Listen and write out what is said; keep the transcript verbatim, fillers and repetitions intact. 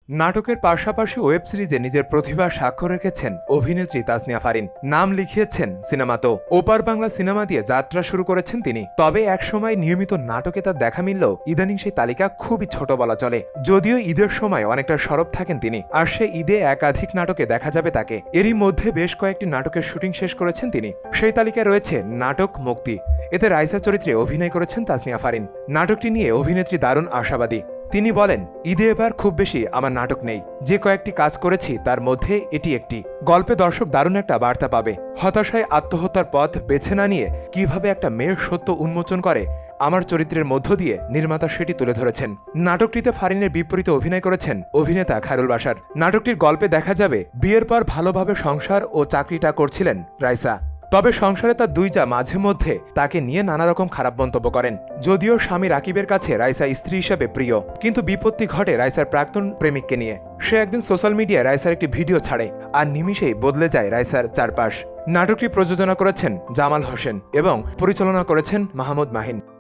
নাটকের পাশাপাশি ওয়েব সিরিজে নিজের প্রতিভা স্বাক্ষর রেখেছেন অভিনেত্রী তাসনিয়া ফারিন। নাম লিখিয়েছেন সিনেমাতেও। ওপার বাংলা সিনেমা দিয়ে যাত্রা শুরু করেছেন তিনি। তবে একসময় নিয়মিত নাটকে তার দেখা মিললেও ইদানিং সেই তালিকা খুবই ছোট বলা চলে। যদিও ঈদের সময় অনেকটা সরব থাকেন তিনি, আর সে ঈদে একাধিক নাটকে দেখা যাবে তাকে। এরই মধ্যে বেশ কয়েকটি নাটকের শুটিং শেষ করেছেন তিনি। সেই তালিকায় রয়েছে নাটক মুক্তি। এতে রাইসা চরিত্রে অভিনয় করেছেন তাসনিয়া ফারিন। নাটকটি নিয়ে অভিনেত্রী দারুণ আশাবাদী। তিনি বলেন, ঈদে এবার খুব বেশি আমার নাটক নেই। যে কয়েকটি কাজ করেছি তার মধ্যে এটি একটি। গল্পে দর্শক দারুণ একটা বার্তা পাবে। হতাশায় আত্মহত্যার পথ বেছে না নিয়ে কিভাবে একটা মেয়ের সত্য উন্মোচন করে আমার চরিত্রের মধ্য দিয়ে নির্মাতা সেটি তুলে ধরেছেন। নাটকটিতে ফারিনের বিপরীতে অভিনয় করেছেন অভিনেতা খায়রুল বাশার। নাটকটির গল্পে দেখা যাবে বিয়ের পর ভালোভাবে সংসার ও চাকরিটা করছিলেন রাইসা। তবে সংসারে তার দুই যা মাঝে মধ্যে তাকে নিয়ে নানা রকম খারাপ মন্তব্য করেন। যদিও স্বামী রাকিবের কাছে রাইসা স্ত্রী হিসেবে প্রিয়, কিন্তু বিপত্তি ঘটে রাইসার প্রাক্তন প্রেমিককে নিয়ে। সে একদিন সোশ্যাল মিডিয়ায় রাইসার একটি ভিডিও ছাড়ে, আর নিমিষেই বদলে যায় রাইসার চারপাশ। নাটকটি প্রযোজনা করেছেন জামাল হোসেন এবং পরিচালনা করেছেন মাহমুদ মাহিন।